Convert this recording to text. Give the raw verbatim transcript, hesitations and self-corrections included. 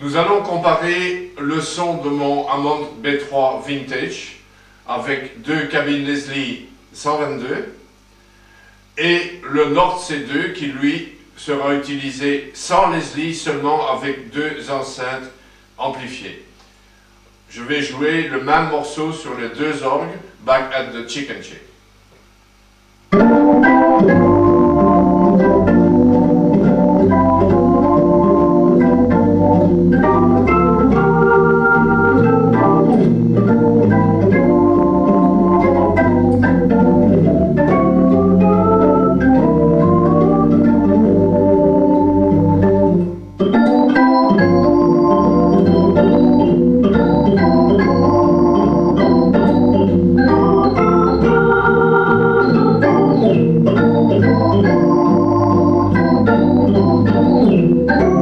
Nous allons comparer le son de mon Hammond B trois Vintage avec deux cabines Leslie cent vingt-deux et le Nord C deux qui lui sera utilisé sans Leslie, seulement avec deux enceintes amplifiées. Je vais jouer le même morceau sur les deux orgues, Back at the Chicken Chick. Thank you.